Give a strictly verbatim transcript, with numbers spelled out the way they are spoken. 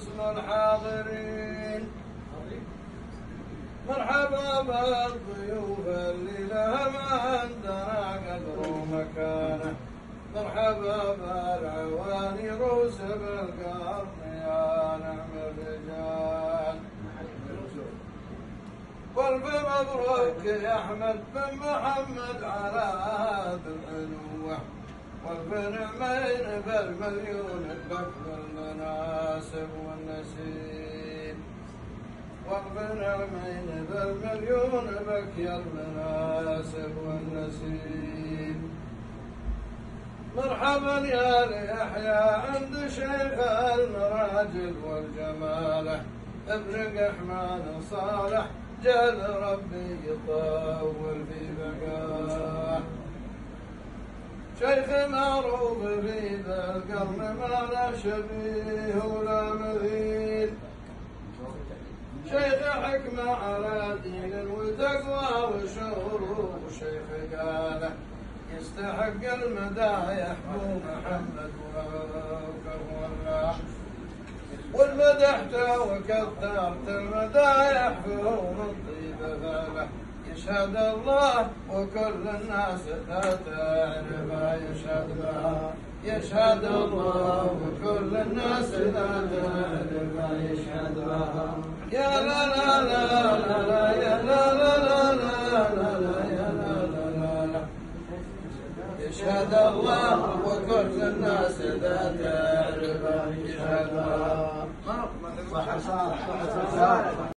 حسن الحاضرين. مرحبا بالضيوف اللي لهم عندنا قدر ومكانه. مرحبا بالعواني روس بالقرن يا نعم الرجال. والف مبروك يا احمد بن محمد على هذا العنوه. والف نعمين بالمليون بك بالمناسب والنسيم. والف نعمين بالمليون بك يا المناسب والنسيم. مرحبا يا ليحيى عند شيخ المراجل والجماله. ابن قحمان صالح جل ربي يطول في بقاه. شيخ معروف في ذا القرن ما لا شبيه ولا مثيل. شيخ حكمة على دين وتقوى وشهور. شيخ قاله يستحق المدايح ابو محمد وكفو الله. والمدحته وكثرت المدايح فهو الطيب فله. يشهد الله وكل الناس لا تعرفها يشهد بها. يشهد الله وكل الناس لا تعرفها يشهد بها. يا لا لا لا لا لا يا لا لا لا لا لا لا يا لا لا لا لا. يشهد الله وكل الناس لا تعرفها يشهد بها.